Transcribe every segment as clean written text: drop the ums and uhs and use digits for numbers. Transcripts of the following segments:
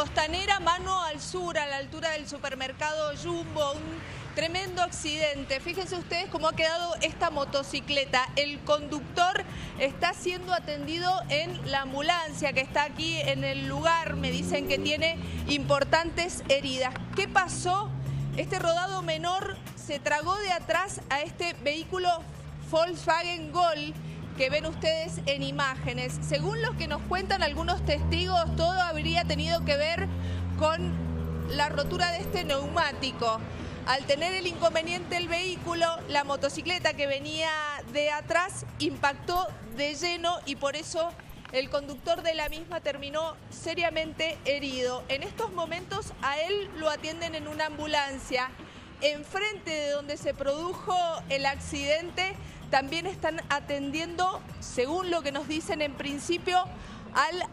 Costanera, mano al sur, a la altura del supermercado Jumbo, un tremendo accidente. Fíjense ustedes cómo ha quedado esta motocicleta. El conductor está siendo atendido en la ambulancia que está aquí en el lugar. Me dicen que tiene importantes heridas. ¿Qué pasó? Este rodado menor se tragó de atrás a este vehículo Volkswagen Gol que ven ustedes en imágenes. Según lo que nos cuentan algunos testigos, todo habría tenido que ver con la rotura de este neumático. Al tener el inconveniente el vehículo, la motocicleta que venía de atrás impactó de lleno y por eso el conductor de la misma terminó seriamente herido. En estos momentos a él lo atienden en una ambulancia. Enfrente de donde se produjo el accidente también están atendiendo, según lo que nos dicen en principio, al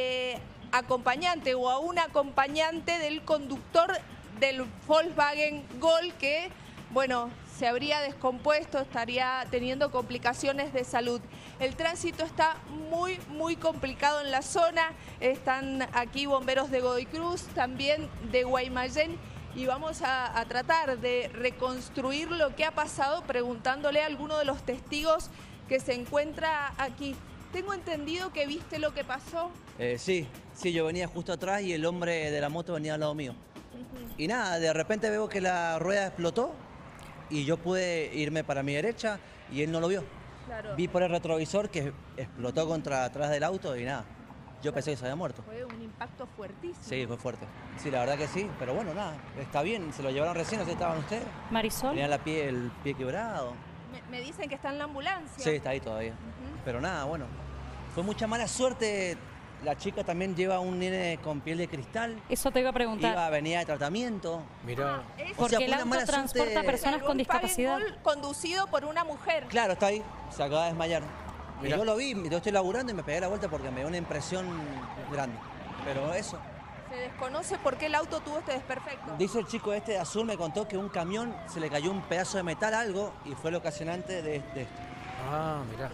acompañante o a un acompañante del conductor del Volkswagen Gol que, bueno, se habría descompuesto, estaría teniendo complicaciones de salud. El tránsito está muy complicado en la zona. Están aquí bomberos de Godoy Cruz, también de Guaymallén, y vamos a tratar de reconstruir lo que ha pasado preguntándole a alguno de los testigos que se encuentra aquí. Tengo entendido que viste lo que pasó. Sí, yo venía justo atrás y el hombre de la moto venía al lado mío. Y nada, de repente veo que la rueda explotó y yo pude irme para mi derecha y él no lo vio. Claro. Vi por el retrovisor que explotó contra atrás del auto y nada, yo pensé que se había muerto. Fue un impacto fuertísimo. Sí, fue fuerte. Sí, la verdad que sí, pero bueno, nada, está bien, se lo llevaron recién, ¿no estaban ustedes? Marisol. Tenían el pie quebrado. Me dicen que está en la ambulancia. Sí, está ahí todavía. Pero nada, bueno, fue mucha mala suerte. La chica también lleva un nene con piel de cristal. Eso te iba a preguntar. Venía de tratamiento. Mirá. Porque el auto transporta personas con discapacidad. Conducido por una mujer. Claro, está ahí, se acaba de desmayar. Y yo lo vi, yo estoy laburando y me pegué la vuelta porque me dio una impresión grande. Pero eso. Se desconoce por qué el auto tuvo este desperfecto. Dice el chico este de azul, me contó que un camión se le cayó un pedazo de metal, algo, y fue el ocasionante de esto. Ah, mirá.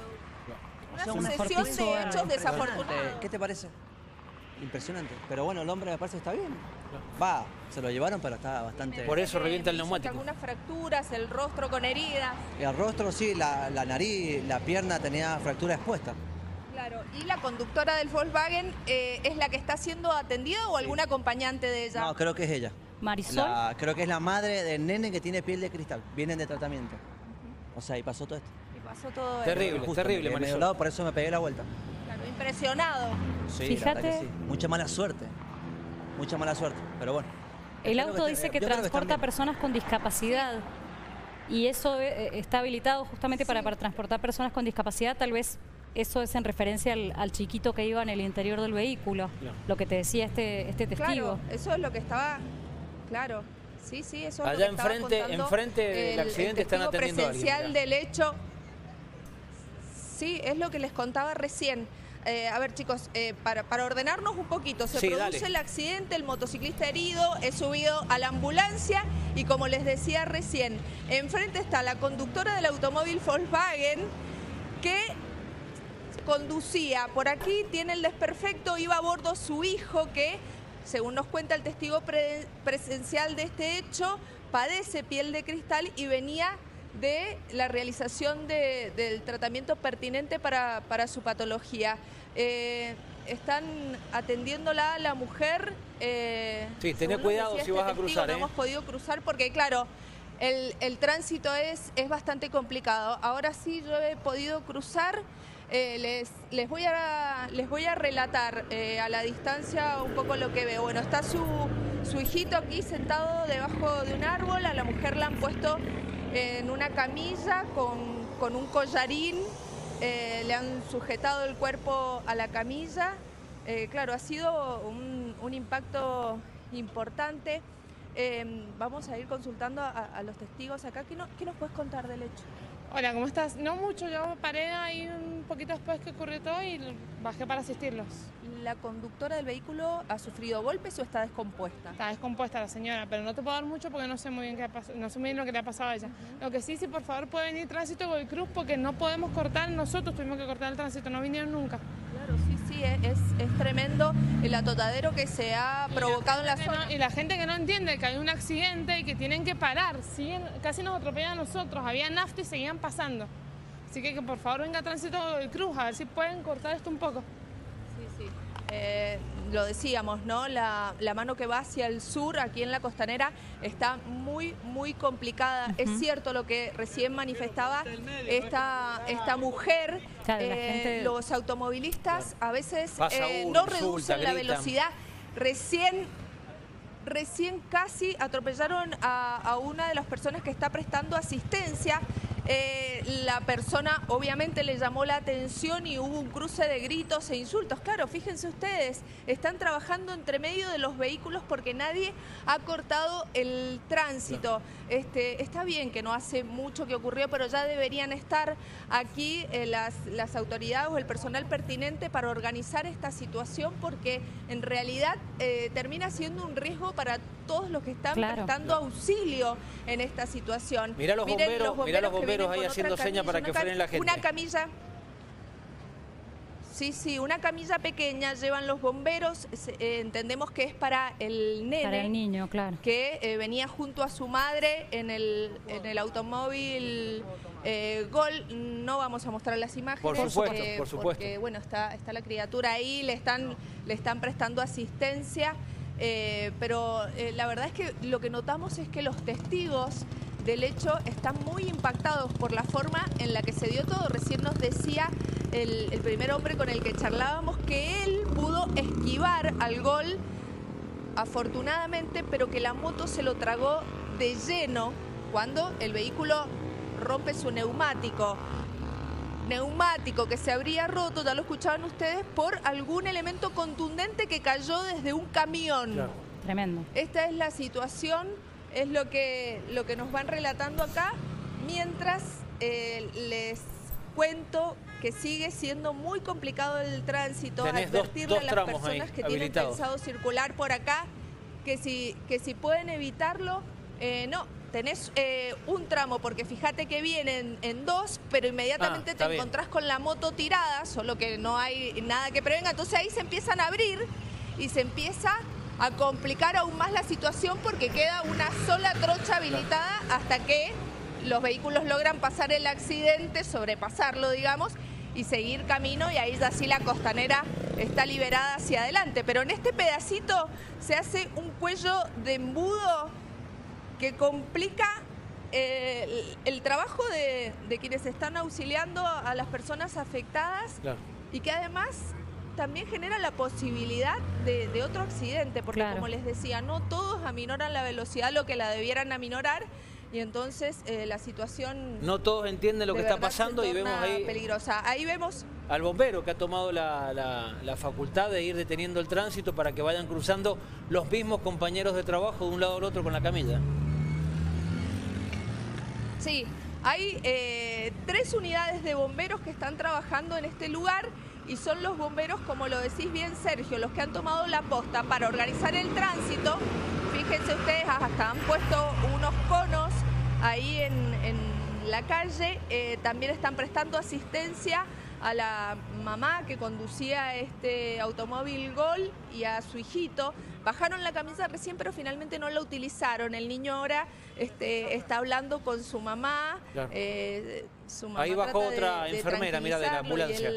Una sucesión de hechos desafortunados. ¿Qué te parece? Impresionante. Pero bueno, el hombre me parece que está bien. Va, se lo llevaron, pero está bastante... Por eso revienta el neumático. Algunas fracturas, el rostro con heridas. El rostro sí, la nariz, la pierna tenía fractura expuesta. Claro, ¿y la conductora del Volkswagen es la que está siendo atendida o algún acompañante de ella? No, creo que es ella. Marisol. Creo que es la madre del nene que tiene piel de cristal. Vienen de tratamiento. O sea, y pasó todo esto. Y pasó todo Terrible, esto. terrible, Marisol. Lado, por eso me pegué la vuelta. Claro, impresionado. Sí, Fíjate. la verdad que sí. Mucha mala suerte. Mucha mala suerte, pero bueno. El auto dice que transporta personas con discapacidad y eso está habilitado justamente para transportar personas con discapacidad. Tal vez eso es en referencia al chiquito que iba en el interior del vehículo, lo que te decía este testigo. Claro, eso es lo que estaba, claro, sí, eso es allá lo que estaba enfrente del accidente están atendiendo a alguien. Presencial del hecho, sí, es lo que les contaba recién. A ver, chicos, para ordenarnos un poquito, se produce el accidente, el motociclista herido, es subido a la ambulancia y como les decía recién, enfrente está la conductora del automóvil Volkswagen que conducía. Por aquí tiene el desperfecto, iba a bordo su hijo que, según nos cuenta el testigo presencial de este hecho, padece piel de cristal y venía de la realización del tratamiento pertinente para su patología. Están atendiéndola a la mujer. Sí, tené cuidado si vas a cruzar. No hemos podido cruzar porque, claro, el tránsito es bastante complicado. Ahora sí yo he podido cruzar. Les voy a relatar a la distancia un poco lo que veo. Bueno, está su hijito aquí sentado debajo de un árbol. A la mujer la han puesto en una camilla con un collarín, le han sujetado el cuerpo a la camilla. Claro, ha sido un impacto importante. Vamos a ir consultando a los testigos acá. ¿Qué nos puedes contar del hecho? Hola, ¿cómo estás? No mucho, yo paré ahí un poquito después que ocurrió todo y bajé para asistirlos. ¿La conductora del vehículo ha sufrido golpes o está descompuesta? Está descompuesta la señora, pero no te puedo dar mucho porque no sé muy bien no sé muy bien lo que le ha pasado a ella. Lo que sí, si por favor puede venir tránsito Godoy Cruz porque no podemos cortar, nosotros tuvimos que cortar el tránsito, no vinieron nunca. Claro, sí, sí, es tremendo el atotadero que se ha provocado en la zona. Y la gente que no entiende que hay un accidente y que tienen que parar, casi nos atropellan a nosotros, había nafta y seguían pasando. Así que por favor venga Tránsito del Cruz, a ver si pueden cortar esto un poco. Sí, sí. Lo decíamos, ¿no? La mano que va hacia el sur, aquí en la Costanera, está muy, muy complicada. Es cierto lo que recién manifestaba esta mujer. Claro, la gente... Los automovilistas a veces uno, no reducen la velocidad. Recién casi atropellaron a una de las personas que está prestando asistencia. La persona obviamente le llamó la atención y hubo un cruce de gritos e insultos. Claro, fíjense ustedes, están trabajando entre medio de los vehículos porque nadie ha cortado el tránsito. Está bien que no hace mucho que ocurrió, pero ya deberían estar aquí las autoridades o el personal pertinente para organizar esta situación, porque en realidad termina siendo un riesgo para todos los que están prestando auxilio en esta situación. Mirá los bomberos ahí haciendo señas para que frenen la gente. Una camilla. Sí, una camilla pequeña llevan los bomberos, entendemos que es para el nene. Para el niño, claro. Que venía junto a su madre en el automóvil Gol. No vamos a mostrar las imágenes. Por supuesto. Porque, bueno, está la criatura ahí, le están prestando asistencia. Pero la verdad es que lo que notamos es que los testigos del hecho están muy impactados por la forma en la que se dio todo. Recién nos decía el primer hombre con el que charlábamos que él pudo esquivar al Gol, afortunadamente, pero que la moto se lo tragó de lleno cuando el vehículo rompe su neumático que se habría roto, ya lo escuchaban ustedes, por algún elemento contundente que cayó desde un camión. Claro. Tremendo. Esta es la situación, es lo que nos van relatando acá, mientras les cuento que sigue siendo muy complicado el tránsito. Advertirle a las personas que tienen pensado circular por acá que si pueden evitarlo, no. Tenés un tramo, porque fíjate que vienen en dos, pero inmediatamente te encontrás con la moto tirada, solo que no hay nada que prevenga. Entonces ahí se empiezan a abrir y se empieza a complicar aún más la situación, porque queda una sola trocha habilitada hasta que los vehículos logran pasar el accidente, sobrepasarlo, digamos, y seguir camino, y ahí ya sí la Costanera está liberada hacia adelante. Pero en este pedacito se hace un cuello de embudo que complica el trabajo de quienes están auxiliando a las personas afectadas, y que además también genera la posibilidad de otro accidente, porque como les decía, no todos aminoran la velocidad lo que la debieran aminorar, y entonces la situación... No todos entienden lo que está pasando y vemos ahí... peligrosa. Ahí vemos... al bombero que ha tomado la facultad de ir deteniendo el tránsito para que vayan cruzando los mismos compañeros de trabajo de un lado al otro con la camilla. Sí, hay 3 unidades de bomberos que están trabajando en este lugar, y son los bomberos, como lo decís bien, Sergio, los que han tomado la posta para organizar el tránsito. Fíjense ustedes, hasta han puesto unos conos ahí en la calle. También están prestando asistencia a la mamá que conducía este automóvil Gol y a su hijito. Bajaron la camisa recién, pero finalmente no la utilizaron. El niño ahora está hablando con su mamá. Claro. Su mamá ahí bajó otra enfermera, mira, de la ambulancia.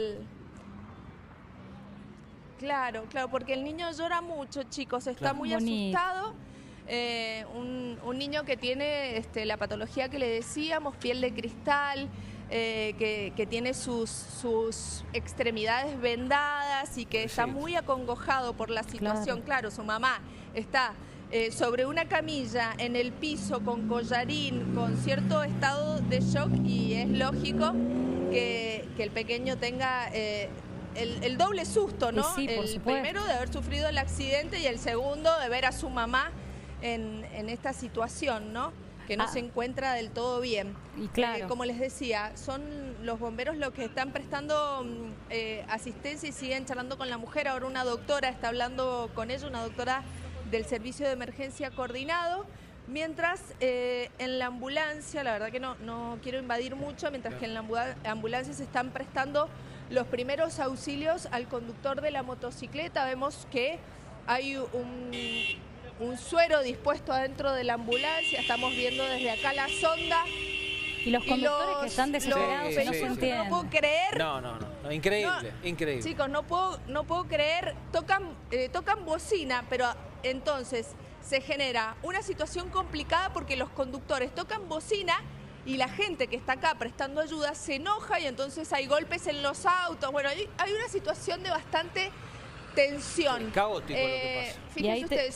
Claro, porque el niño llora mucho, chicos, está muy asustado. Un niño que tiene la patología que le decíamos, piel de cristal, que tiene sus extremidades vendadas y que está muy acongojado por la situación. Claro, su mamá está sobre una camilla en el piso con collarín, con cierto estado de shock, y es lógico que el pequeño tenga el doble susto, ¿no? Sí, el primero de haber sufrido el accidente, y el segundo de ver a su mamá en esta situación, ¿no? Que no se encuentra del todo bien. Y claro, como les decía, son los bomberos los que están prestando asistencia y siguen charlando con la mujer. Ahora una doctora está hablando con ella, una doctora del Servicio de Emergencia Coordinado. Mientras en la ambulancia, la verdad que no quiero invadir mucho, mientras que en la ambulancia se están prestando los primeros auxilios al conductor de la motocicleta. Vemos que hay un suero dispuesto adentro de la ambulancia. Estamos viendo desde acá la sonda. Y los conductores que están desesperados, no se entienden. No puedo creer. No, increíble, increíble. Chicos, no puedo creer. Tocan bocina, pero entonces se genera una situación complicada porque los conductores tocan bocina y la gente que está acá prestando ayuda se enoja y entonces hay golpes en los autos. Bueno, hay una situación de bastante tensión. Sí, caótico lo que pasa. Fíjense ustedes,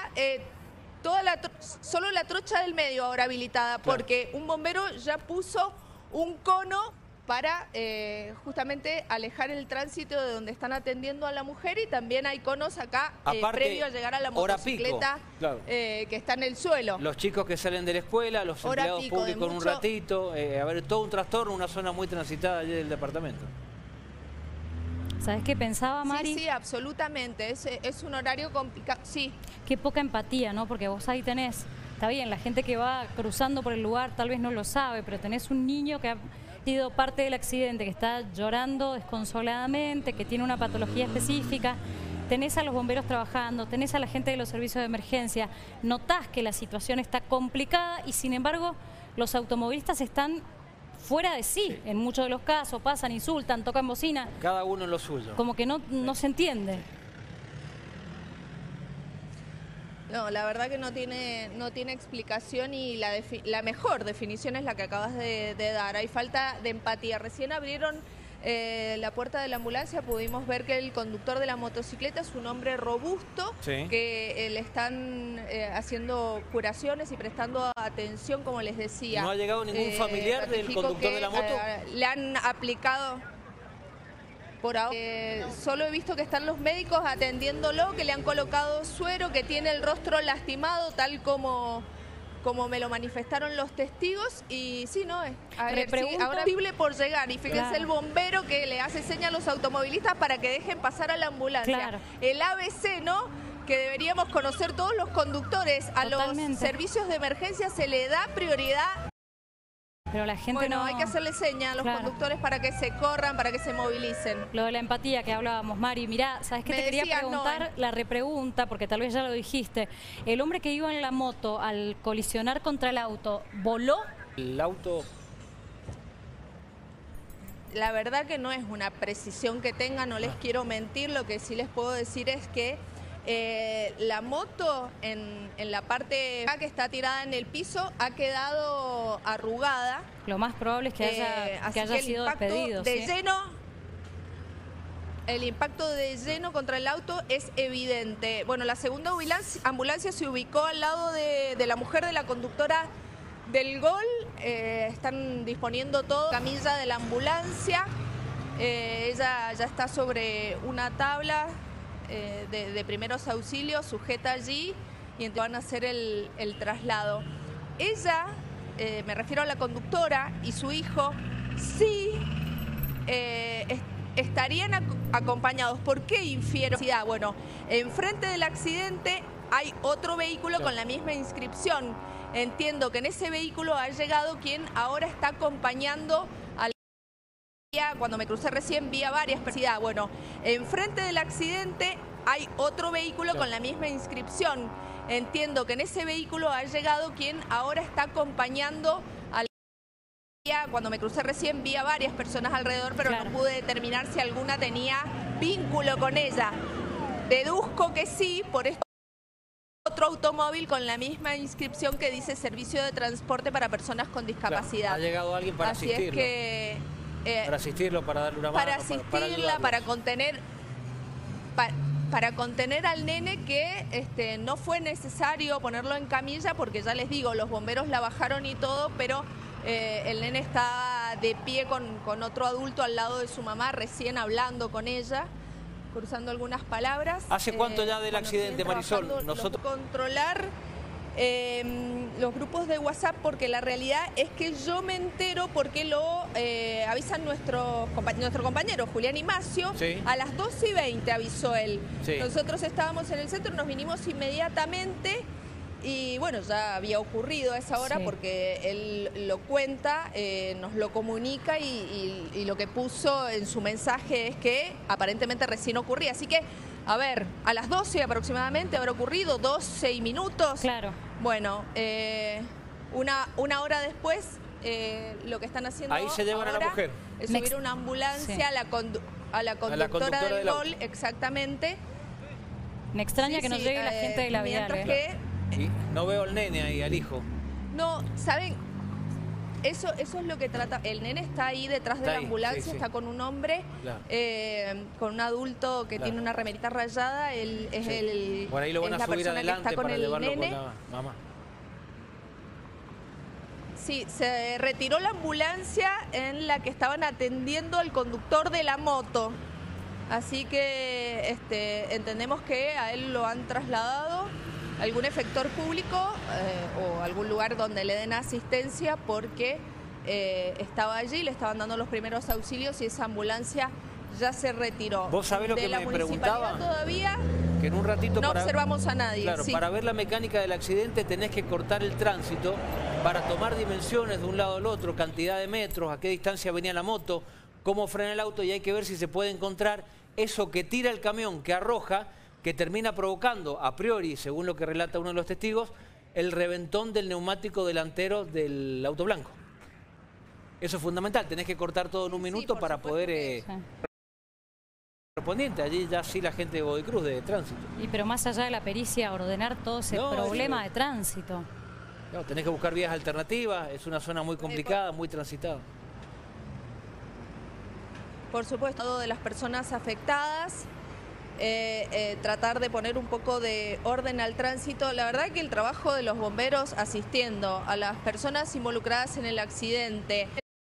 solo la trocha del medio ahora habilitada, porque un bombero ya puso un cono para justamente alejar el tránsito de donde están atendiendo a la mujer, y también hay conos acá previo a llegar a la motocicleta que está en el suelo. Los chicos que salen de la escuela, los empleados públicos en un ratito, a ver, todo un trastorno, una zona muy transitada allí del departamento. ¿Sabes qué pensaba, Mari? Sí, absolutamente. Es un horario complicado. Sí. Qué poca empatía, ¿no? Porque vos ahí tenés, está bien, la gente que va cruzando por el lugar tal vez no lo sabe, pero tenés un niño que ha sido parte del accidente, que está llorando desconsoladamente, que tiene una patología específica. Tenés a los bomberos trabajando, tenés a la gente de los servicios de emergencia. Notás que la situación está complicada y, sin embargo, los automovilistas están fuera de sí, en muchos de los casos, pasan, insultan, tocan bocina. Cada uno en lo suyo. Como que no se entiende. No, la verdad que no tiene explicación, y la mejor definición es la que acabas de dar. Hay falta de empatía. Recién abrieron la puerta de la ambulancia, pudimos ver que el conductor de la motocicleta es un hombre robusto, que le están haciendo curaciones y prestando atención, como les decía. ¿No ha llegado ningún familiar del conductor de la moto? Le han aplicado... Por ahora solo he visto que están los médicos atendiéndolo, que le han colocado suero, que tiene el rostro lastimado, tal como me lo manifestaron los testigos. Y sí, no es. Ahora es posible por llegar. Y fíjense el bombero que le hace señas a los automovilistas para que dejen pasar a la ambulancia. El ABC, ¿no? Que deberíamos conocer todos los conductores. A los servicios de emergencia se le da prioridad. Pero la gente no... hay que hacerle señas a los conductores para que se corran, para que se movilicen. Lo de la empatía que hablábamos, Mari. Mirá, ¿sabes qué? Te quería preguntar la repregunta, porque tal vez ya lo dijiste. El hombre que iba en la moto al colisionar contra el auto, ¿voló? El auto... La verdad que no es una precisión que tenga, no les quiero mentir. Lo que sí les puedo decir es que la moto en la parte que está tirada en el piso ha quedado arrugada. Lo más probable es que haya sido despedido. El impacto de lleno contra el auto es evidente. Bueno, la segunda ambulancia se ubicó al lado de la mujer de la conductora del Gol. Están disponiendo todo. Camilla de la ambulancia. Ella ya está sobre una tabla de primeros auxilios, sujeta allí, y entonces van a hacer el traslado. Ella, me refiero a la conductora, y su hijo, sí estarían acompañados. ¿Por qué infiero? Bueno, enfrente del accidente hay otro vehículo con la misma inscripción. Entiendo que en ese vehículo ha llegado quien ahora está acompañando al... Cuando me crucé recién vi a varias personas. Bueno, enfrente del accidente hay otro vehículo con la misma inscripción. Entiendo que en ese vehículo ha llegado quien ahora está acompañando al... Cuando me crucé recién vi a varias personas alrededor, pero no pude determinar si alguna tenía vínculo con ella. Deduzco que sí, por esto otro automóvil con la misma inscripción que dice Servicio de Transporte para Personas con Discapacidad. Ha llegado alguien para asistirlo. Es que... para asistirlo, para darle una mano, para asistirla, para contener al nene, que no fue necesario ponerlo en camilla, porque ya les digo, los bomberos la bajaron y todo, pero el nene está de pie con otro adulto al lado de su mamá, recién hablando con ella, cruzando algunas palabras. ¿Hace cuánto ya del accidente, Marisol? Nosotros controlar los grupos de WhatsApp, porque la realidad es que yo me entero porque lo avisan nuestro compañero Julián Imacio. A las 12:20 avisó él. Nosotros estábamos en el centro, nos vinimos inmediatamente Y bueno, ya había ocurrido a esa hora porque él lo cuenta, nos lo comunica y lo que puso en su mensaje es que aparentemente recién ocurría. Así que, a ver, a las 12 aproximadamente habrá ocurrido, 12 y minutos. Claro. Bueno, una hora después, lo que están haciendo ahí se llevan a la mujer. Es subir una ambulancia a la conductora del Gol, exactamente. Me extraña que no llegue la gente de la Viale. Y no veo al nene ahí, al hijo. No, ¿saben? Eso es lo que trata. El nene está ahí detrás de la ambulancia, está con un hombre, con un adulto que tiene una remerita rayada. Él es Bueno, ahí lo van a subir adelante para llevarlo con la mamá. Sí, se retiró la ambulancia en la que estaban atendiendo al conductor de la moto. Así que entendemos que a él lo han trasladado a algún efector público o algún lugar donde le den asistencia porque estaba allí, le estaban dando los primeros auxilios y esa ambulancia ya se retiró. ¿Vos sabés lo que me preguntaba? Todavía que en un ratito no observamos a nadie. Claro, para ver la mecánica del accidente tenés que cortar el tránsito para tomar dimensiones de un lado al otro, cantidad de metros, a qué distancia venía la moto, cómo frena el auto y hay que ver si se puede encontrar eso que tira el camión, que arroja, que termina provocando, a priori, según lo que relata uno de los testigos, el reventón del neumático delantero del auto blanco. Eso es fundamental, tenés que cortar todo en un minuto para poder... correspondiente, allí ya sí la gente de Godoy Cruz de tránsito. Pero más allá de la pericia, ordenar todo ese problema de tránsito. No, tenés que buscar vías alternativas, es una zona muy complicada, muy transitada. Por supuesto, de las personas afectadas, tratar de poner un poco de orden al tránsito. La verdad que el trabajo de los bomberos asistiendo a las personas involucradas en el accidente,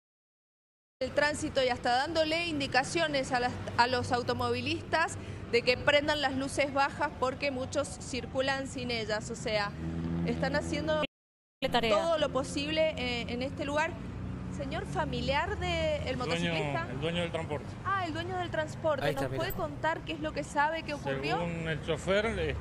el tránsito y hasta dándole indicaciones a los automovilistas de que prendan las luces bajas porque muchos circulan sin ellas. O sea, están haciendo todo lo posible en este lugar. Señor, familiar del motociclista. El dueño del transporte. Ah, el dueño del transporte. ¿Nos puede contar qué es lo que sabe que ocurrió? Según el chofer,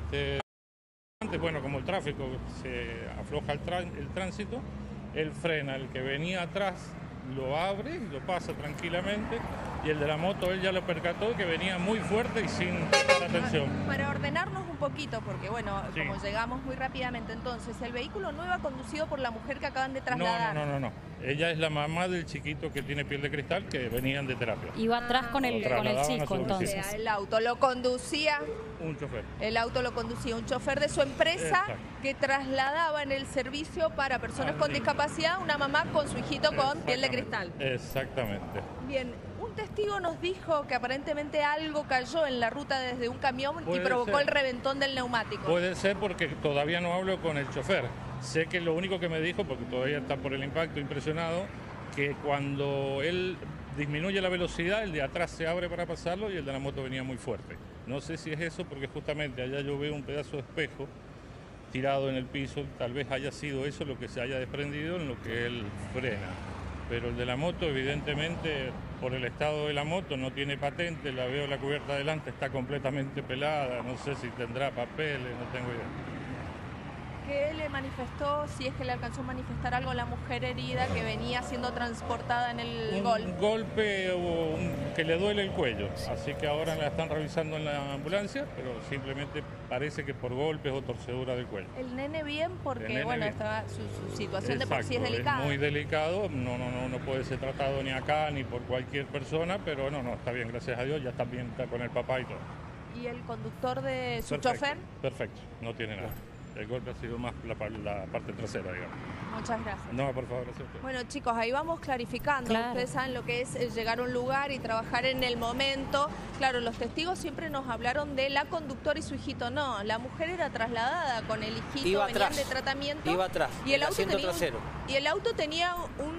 bueno, como el tráfico se afloja el tránsito, él frena, el que venía atrás lo abre y lo pasa tranquilamente, y el de la moto él ya lo percató que venía muy fuerte y sin prestar atención. Para ordenarnos un poquito, porque bueno, como llegamos muy rápidamente, entonces el vehículo no iba conducido por la mujer que acaban de trasladar. No. Ella es la mamá del chiquito que tiene piel de cristal que venían de terapia. Iba atrás con el chico, entonces. O sea, el auto lo conducía un chofer. El auto lo conducía un chofer de su empresa que trasladaba en el servicio para personas con discapacidad, una mamá con su hijito con piel de cristal. Exactamente. Bien, un testigo nos dijo que aparentemente algo cayó en la ruta desde un camión y provocó el reventón del neumático. Puede ser porque todavía no hablo con el chofer. Sé que lo único que me dijo, porque todavía está por el impacto impresionado, que cuando él disminuye la velocidad, el de atrás se abre para pasarlo y el de la moto venía muy fuerte. No sé si es eso porque justamente allá yo veo un pedazo de espejo tirado en el piso, tal vez haya sido eso lo que se haya desprendido en lo que él frena. Pero el de la moto, evidentemente, por el estado de la moto, no tiene patente, la veo la cubierta adelante, está completamente pelada, no sé si tendrá papeles, no tengo idea. ¿Qué le manifestó, si es que le alcanzó a manifestar algo a la mujer herida que venía siendo transportada en el Gol? Un golpe que le duele el cuello, así que ahora la están revisando en la ambulancia, pero simplemente parece que por golpes o torcedura del cuello. ¿El nene bien? Porque bueno, bien. Su situación de por sí es delicada. Es muy delicado, no puede ser tratado ni acá ni por cualquier persona, pero no, está bien, gracias a Dios, ya está bien, está con el papá y todo. ¿Y el conductor de su chofer? Perfecto, no tiene nada. El golpe ha sido más la parte trasera, digamos. Muchas gracias. No, por favor, gracias a usted. Bueno, chicos, ahí vamos clarificando. Claro. Ustedes saben lo que es llegar a un lugar y trabajar en el momento. Claro, los testigos siempre nos hablaron de la conductora y su hijito. No, la mujer era trasladada con el hijito, iba venían atrás, de tratamiento. Iba atrás, y el auto asiento trasero. Y el auto tenía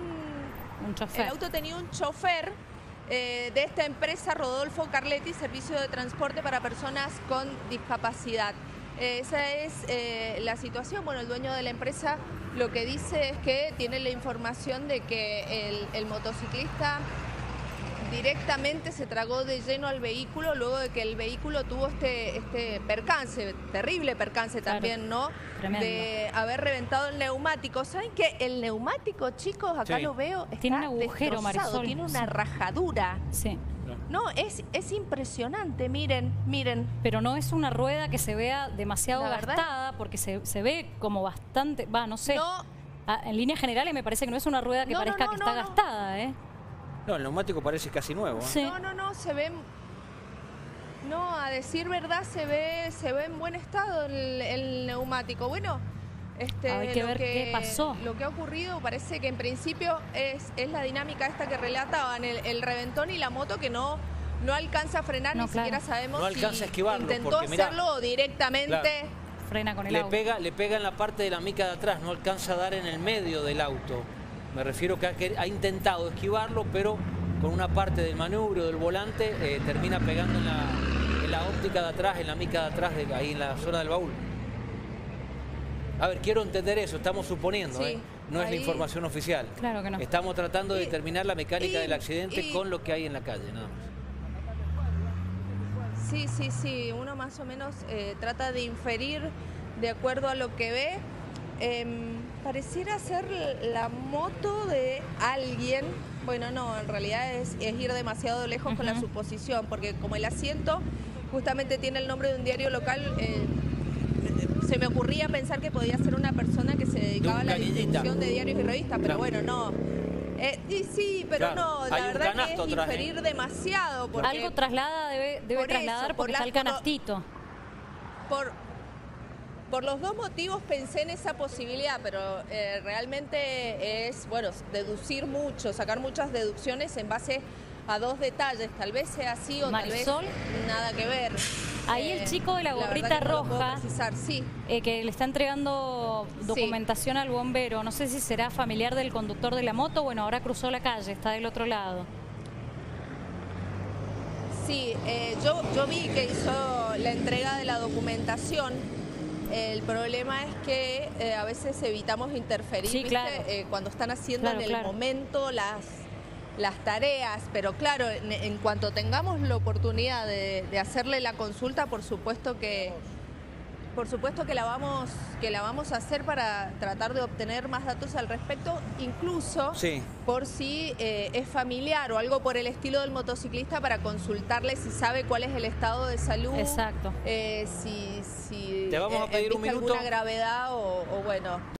un chofer. El auto tenía un chofer de esta empresa, Rodolfo Carletti, Servicio de Transporte para Personas con Discapacidad. Esa es la situación. Bueno, el dueño de la empresa lo que dice es que tiene la información de que el motociclista directamente se tragó de lleno al vehículo luego de que el vehículo tuvo este percance, terrible percance también, ¿no? Tremendo. De haber reventado el neumático. ¿Saben qué? El neumático, chicos, acá lo veo, está tiene un agujero, destrozado, Marisol. tiene una rajadura. Sí. No, es impresionante, miren. Pero no es una rueda que se vea demasiado La verdad. gastada, porque se ve como bastante, no sé. No. En líneas generales me parece que no es una rueda que parezca que está gastada, ¿eh? No, el neumático parece casi nuevo. Sí. No, se ve... No, a decir verdad, se ve en buen estado el neumático. Bueno, hay que ver qué pasó. Lo que ha ocurrido parece que en principio es la dinámica esta que relataban, el reventón y la moto que no alcanza a frenar, ni siquiera sabemos no alcanza a esquivarlo, intentó porque, mirá, hacerlo o directamente... Frena con el le auto. pega en la parte de la mica de atrás, no alcanza a dar en el medio del auto. Me refiero que ha intentado esquivarlo, pero con una parte del manubrio del volante termina pegando en la óptica de atrás, en la mica de atrás, ahí en la zona del baúl. A ver, quiero entender eso, estamos suponiendo, Sí, no es la información oficial. Claro que no. Estamos tratando de determinar la mecánica del accidente con lo que hay en la calle, nada más. Sí, uno más o menos trata de inferir de acuerdo a lo que ve. Pareciera ser la moto de alguien. Bueno, no, en realidad es ir demasiado lejos con la suposición, porque como el asiento justamente tiene el nombre de un diario local, se me ocurría pensar que podía ser una persona que se dedicaba a la distribución de diarios y revistas, pero bueno, no. Y sí, pero no, la verdad que es inferir demasiado. Porque algo traslada, debe trasladar porque está el canastito. Por los dos motivos pensé en esa posibilidad, pero realmente es, bueno, deducir mucho, sacar muchas deducciones en base a dos detalles. Tal vez sea así o Marisol, tal vez nada que ver. Ahí el chico de la gorrita roja, sí. que le está entregando documentación al bombero, no sé si será familiar del conductor de la moto. Bueno, ahora cruzó la calle, está del otro lado. Sí, yo vi que hizo la entrega de la documentación. El problema es que a veces evitamos interferir, sí, claro. Cuando están haciendo en el momento las tareas, pero claro, en cuanto tengamos la oportunidad de hacerle la consulta, por supuesto que la vamos a hacer para tratar de obtener más datos al respecto, incluso por si es familiar o algo por el estilo del motociclista, para consultarle si sabe cuál es el estado de salud. Exacto. Si te vamos a pedir un minuto. alguna gravedad o bueno.